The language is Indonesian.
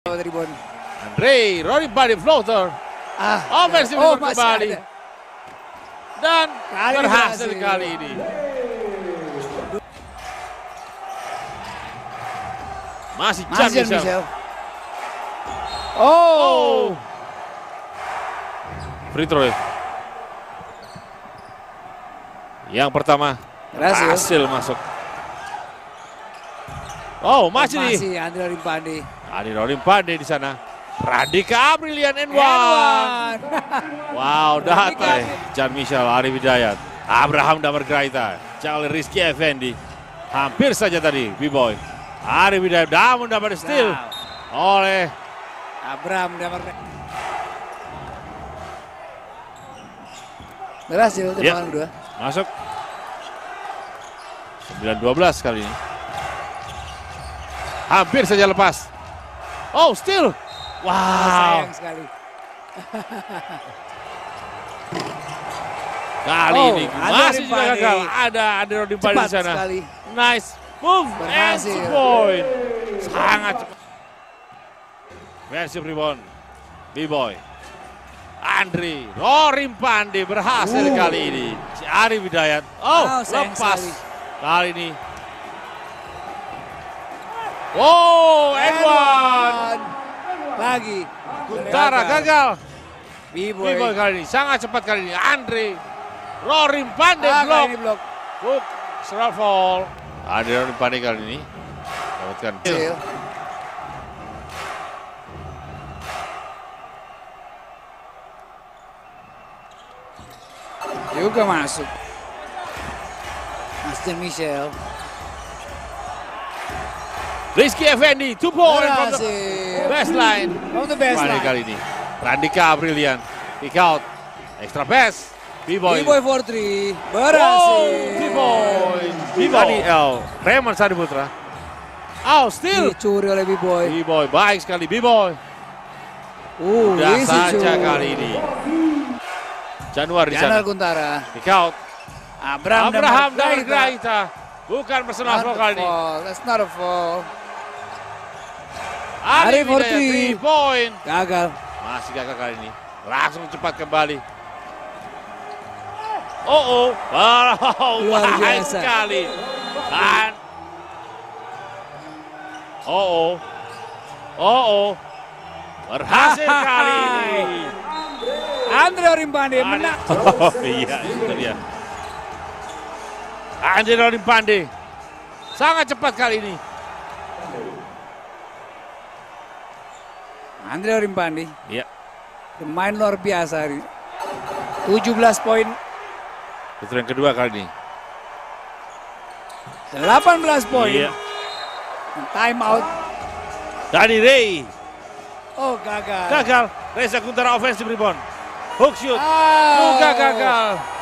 Ribon. Andre, Rory Body floater. Ofensif kembali. Ada. Dan Kali berhasil berhasil. kali ini. Masih Jan Michel. Oh. Free throw. Yang pertama berhasil masuk. Oh, masih Andre Rimpande. Rory Body di sana. Radika Brilian and one. Wow, data Jan Michel, Arif Hidayat, Abraham Damargraita, Charlie Rizky Effendi. Hampir saja tadi B-Boy. Arif Hidayat namun dapat steal oleh Abraham Damargraita. Berhasil tembakan kedua. Masuk. 9-12 kali ini. Hampir saja lepas. Oh, steal. Wow. Sayang sekali. Kali ini masih juga gagal. Ada Rory Body di sana. Sekali. Nice move. Berhasil. And point. Sangat cepat. Versi rebound. B-Boy. Andre, Rory Rimpande berhasil kali ini. Si Arif Hidayat. Oh, lepas. Kali ini. Wow, and one. Lagi. Kuntara gagal. B-Boy kali ini. Sangat cepat kali ini. Andre, Rory Rimpande blok. Hook, serang fall. Ada Rory Rimpande kali ini. Dapatkan. Juga masuk. Jan Michel. Rizky Effendi, 2 point from the baseline. From the baseline. Kali ini. Radika Brilian, kick out, extra pass. B-Boy for 3, berhasil. B-Boy L. Raymond Sari Putra. Oh, still. Dicuri oleh B-Boy. B-Boy, baik sekali B-Boy. Udah saja kali ini. Januari di sana. Kuntara. Kick out. Abraham Damargraita. Bukan personal foul kali ini. That's not a foul. Arif Hidayat, 3 point. Gagal. Masih gagal kali ini. Langsung cepat kembali. Wow, Luar baik biasa. sekali. Dan berhasil kali ini. Andre Rimpande menang. Iya, itu dia. Andre Rimpande sangat cepat kali ini. Andre Rimpande. Iya. Bermain luar biasa hari. 17 poin. Itu yang kedua kali ini. 18 poin. Iya. Time out. Dani Ray. Oh, gagal. Gagal. Reza Kuntara offensive rebound. Hook shoot. Oh. Juga gagal.